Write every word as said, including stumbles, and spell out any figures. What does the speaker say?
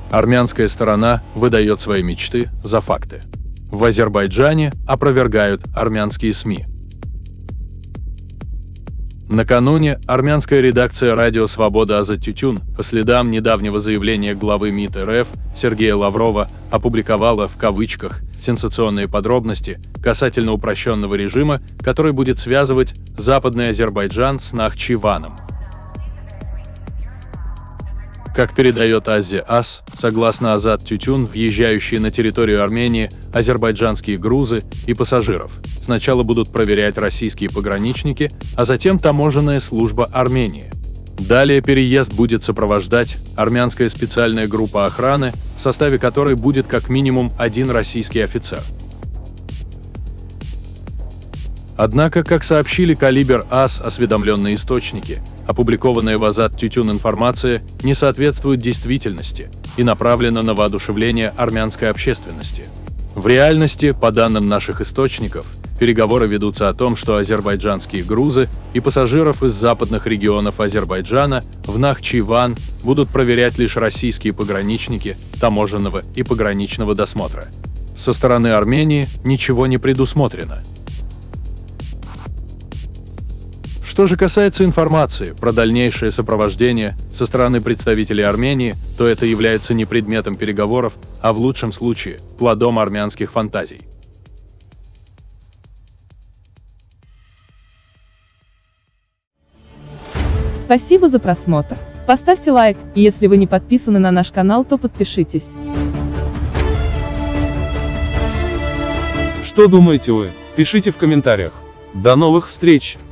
Армянская сторона выдает свои мечты за факты. В Азербайджане опровергают армянские СМИ. Накануне армянская редакция радио «Свобода Азат-Тютюн» по следам недавнего заявления главы МИД РФ Сергея Лаврова опубликовала в кавычках сенсационные подробности касательно упрощенного режима, который будет связывать Западный Азербайджан с Нахчиваном. Как передает Ази-Ас, согласно Азат-Тютюн, въезжающие на территорию Армении азербайджанские грузы и пассажиров сначала будут проверять российские пограничники, а затем таможенная служба Армении. Далее переезд будет сопровождать армянская специальная группа охраны, в составе которой будет как минимум один российский офицер. Однако, как сообщили Калибр АС осведомленные источники, опубликованная в Азат-Тютюн информация не соответствует действительности и направлена на воодушевление армянской общественности. В реальности, по данным наших источников, переговоры ведутся о том, что азербайджанские грузы и пассажиров из западных регионов Азербайджана в Нахчиван будут проверять лишь российские пограничники таможенного и пограничного досмотра. Со стороны Армении ничего не предусмотрено. Что же касается информации про дальнейшее сопровождение со стороны представителей Армении, то это является не предметом переговоров, а в лучшем случае плодом армянских фантазий. Спасибо за просмотр. Поставьте лайк, и если вы не подписаны на наш канал, то подпишитесь. Что думаете вы? Пишите в комментариях. До новых встреч!